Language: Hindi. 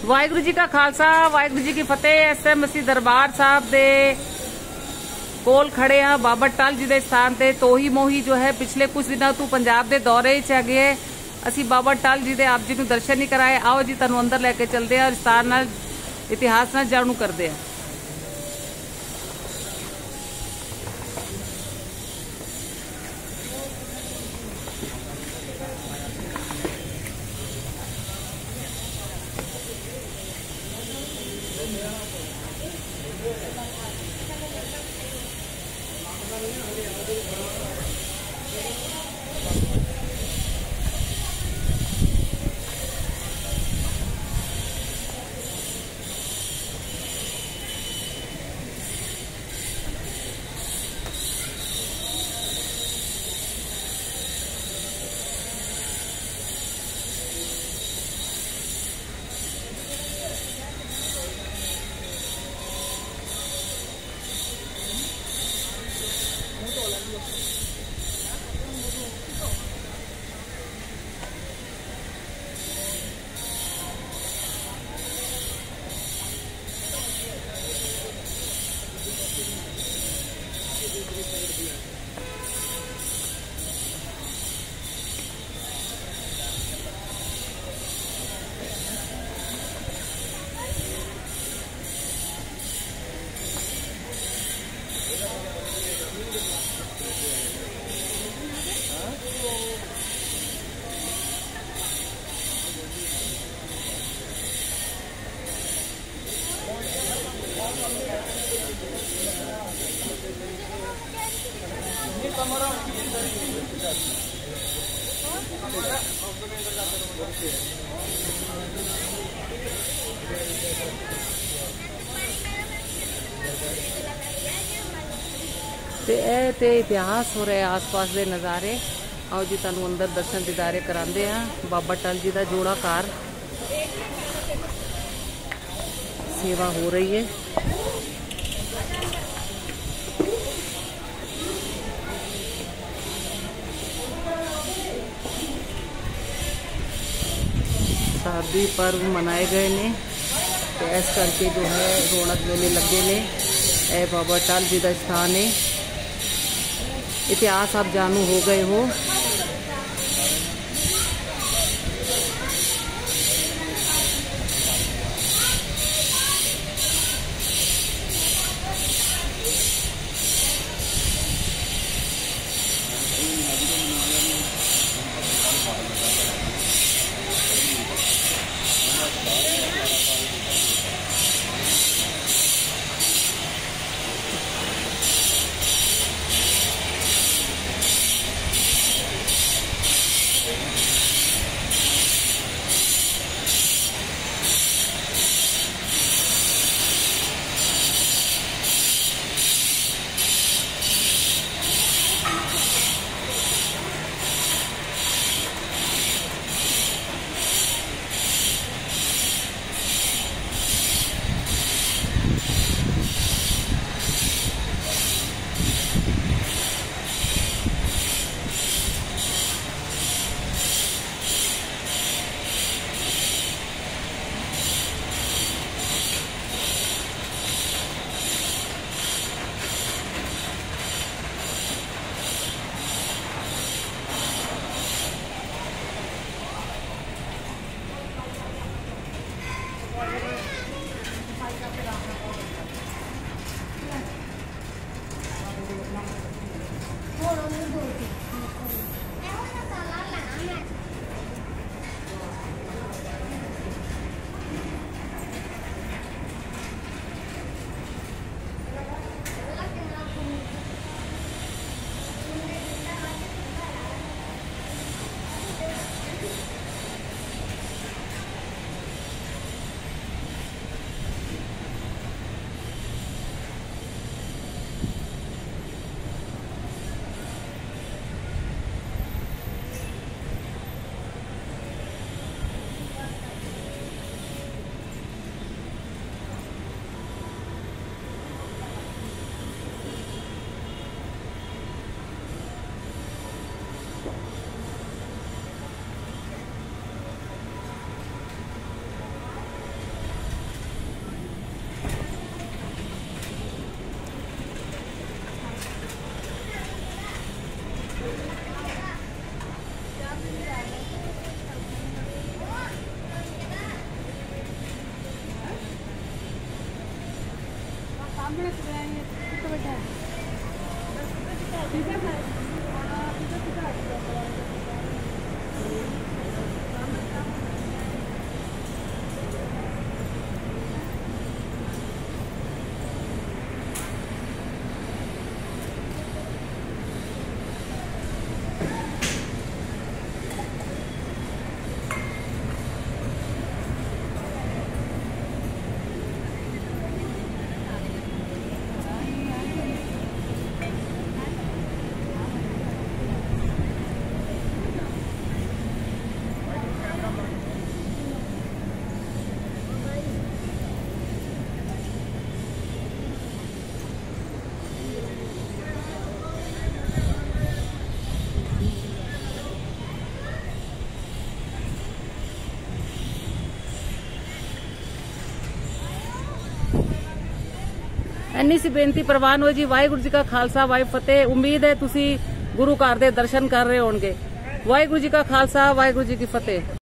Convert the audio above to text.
वाहिगुरु जी का खालसा वाहिगुरु जी की फतेह। एसएम मसीह दरबार साहब दे कोल खड़े हैं बाबा टल जी दे स्थान ते। तोही मोही जो है पिछले कुछ दिनों तू पंजाब दे दौरे च हैगे। असी बाबा टल जी दे आप जी नूं दर्शन नहीं कराए। आओ जी तुहानूं अंदर लैके चलते हैं और स्थान नाल इतिहास नाल जाणू करते हैं। ते इतिहास हो रहे आस पास के नज़ारे। आओ जी तुहानूं अंदर दर्शन दीदारे करांदे हैं। बाबा टल जी का जोड़ा कार सेवा हो रही है। शादी पर्व मनाए गए ने तो इस करके जो है रौनक मेले लगे ने। ए बाबा टल जी का स्थान है। इतिहास आप जानू हो गए हो। ਇੰਨੀ ਸੀ ਬੇਨਤੀ ਪ੍ਰਵਾਨ ਹੋ ਜੀ। ਵਾਹਿਗੁਰੂ ਜੀ ਕਾ ਖਾਲਸਾ ਵਾਹਿਗੁਰੂ ਫਤਿਹ। ਉਮੀਦ ਹੈ ਤੁਸੀਂ ਗੁਰੂ ਘਰ ਦੇ ਦਰਸ਼ਨ ਕਰ ਰਹੇ ਹੋਣਗੇ। ਵਾਹਿਗੁਰੂ ਜੀ ਕਾ ਖਾਲਸਾ ਵਾਹਿਗੁਰੂ ਜੀ ਕੀ ਫਤਿਹ।